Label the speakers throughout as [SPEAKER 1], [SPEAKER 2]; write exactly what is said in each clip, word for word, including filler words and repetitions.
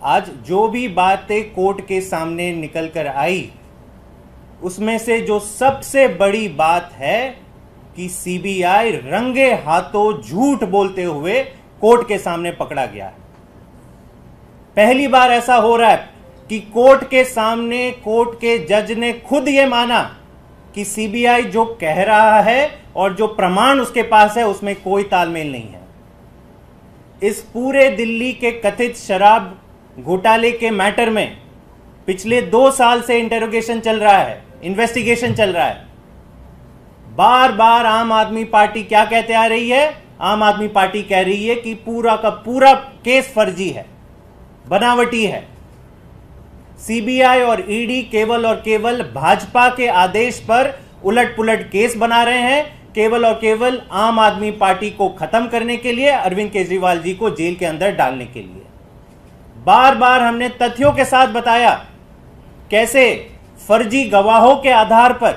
[SPEAKER 1] आज जो भी बातें कोर्ट के सामने निकल कर आई, उसमें से जो सबसे बड़ी बात है कि सीबीआई रंगे हाथों झूठ बोलते हुए कोर्ट के सामने पकड़ा गया है। पहली बार ऐसा हो रहा है कि कोर्ट के सामने कोर्ट के जज ने खुद यह माना कि सीबीआई जो कह रहा है और जो प्रमाण उसके पास है उसमें कोई तालमेल नहीं है। इस पूरे दिल्ली के कथित शराब घोटाले के मैटर में पिछले दो साल से इंटेरोगेशन चल रहा है, इन्वेस्टिगेशन चल रहा है। बार बार आम आदमी पार्टी क्या कहते आ रही है? आम आदमी पार्टी कह रही है कि पूरा का पूरा केस फर्जी है, बनावटी है। सीबीआई और ईडी केवल और केवल भाजपा के आदेश पर उलट पुलट केस बना रहे हैं, केवल और केवल आम आदमी पार्टी को खत्म करने के लिए, अरविंद केजरीवाल जी को जेल के अंदर डालने के लिए। बार बार हमने तथ्यों के साथ बताया कैसे फर्जी गवाहों के आधार पर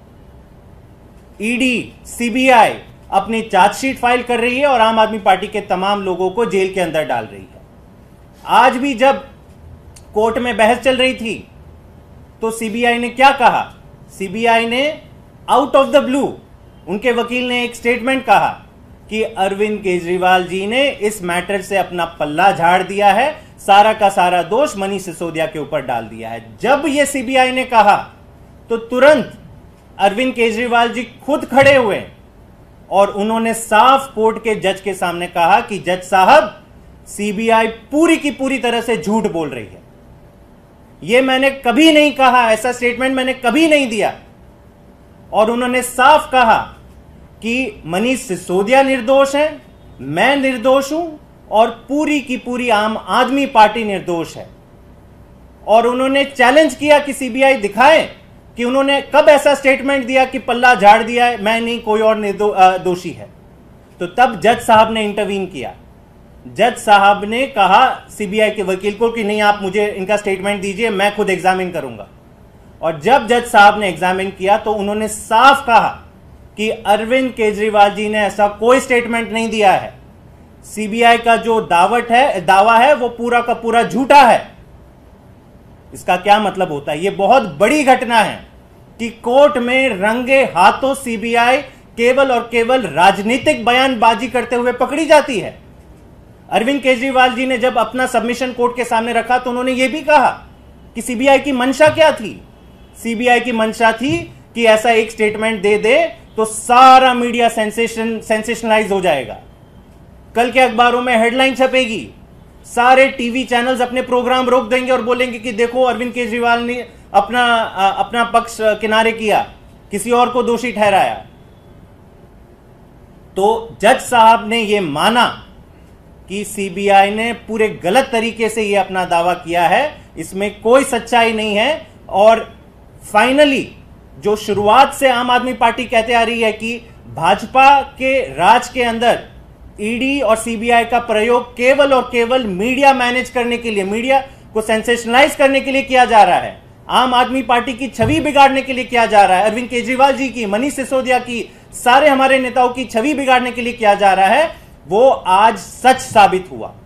[SPEAKER 1] ईडी, सीबीआई अपनी चार्जशीट फाइल कर रही है और आम आदमी पार्टी के तमाम लोगों को जेल के अंदर डाल रही है। आज भी जब कोर्ट में बहस चल रही थी तो सीबीआई ने क्या कहा? सीबीआई ने आउट ऑफ द ब्लू, उनके वकील ने एक स्टेटमेंट कहा कि अरविंद केजरीवाल जी ने इस मैटर से अपना पल्ला झाड़ दिया है, सारा का सारा दोष मनीष सिसोदिया के ऊपर डाल दिया है। जब यह सीबीआई ने कहा तो तुरंत अरविंद केजरीवाल जी खुद खड़े हुए और उन्होंने साफ कोर्ट के जज के सामने कहा कि जज साहब, सीबीआई पूरी की पूरी तरह से झूठ बोल रही है। यह मैंने कभी नहीं कहा, ऐसा स्टेटमेंट मैंने कभी नहीं दिया। और उन्होंने साफ कहा कि मनीष सिसोदिया निर्दोष है, मैं निर्दोष हूं और पूरी की पूरी आम आदमी पार्टी निर्दोष है। और उन्होंने चैलेंज किया कि सीबीआई दिखाए कि उन्होंने कब ऐसा स्टेटमेंट दिया कि पल्ला झाड़ दिया है, मैं नहीं, कोई और निर्दो, दोषी है। तो तब जज साहब ने इंटरवीन किया। जज साहब ने कहा सीबीआई के वकील को कि नहीं, आप मुझे इनका स्टेटमेंट दीजिए, मैं खुद एग्जामिन करूंगा। और जब जज साहब ने एग्जामिन किया तो उन्होंने साफ कहा कि अरविंद केजरीवाल जी ने ऐसा कोई स्टेटमेंट नहीं दिया है। सीबीआई का जो दावट है दावा है वो पूरा का पूरा झूठा है। इसका क्या मतलब होता है? यह बहुत बड़ी घटना है कि कोर्ट में रंगे हाथों सीबीआई केवल और केवल राजनीतिक बयानबाजी करते हुए पकड़ी जाती है। अरविंद केजरीवाल जी ने जब अपना सबमिशन कोर्ट के सामने रखा तो उन्होंने यह भी कहा कि सीबीआई की मंशा क्या थी। सीबीआई की मंशा थी कि ऐसा एक स्टेटमेंट दे दे तो सारा मीडिया सेंसेशन सेंसेशनलाइज हो जाएगा, कल के अखबारों में हेडलाइन छपेगी, सारे टीवी चैनल्स अपने प्रोग्राम रोक देंगे और बोलेंगे कि देखो अरविंद केजरीवाल ने अपना अपना पक्ष किनारे किया, किसी और को दोषी ठहराया। तो जज साहब ने यह माना कि सीबीआई ने पूरे गलत तरीके से यह अपना दावा किया है, इसमें कोई सच्चाई नहीं है। और फाइनली जो शुरुआत से आम आदमी पार्टी कहते आ रही है कि भाजपा के राज के अंदर ईडी और सीबीआई का प्रयोग केवल और केवल मीडिया मैनेज करने के लिए, मीडिया को सेंसेशनलाइज करने के लिए किया जा रहा है, आम आदमी पार्टी की छवि बिगाड़ने के लिए किया जा रहा है, अरविंद केजरीवाल जी की, मनीष सिसोदिया की, सारे हमारे नेताओं की छवि बिगाड़ने के लिए किया जा रहा है, वो आज सच साबित हुआ।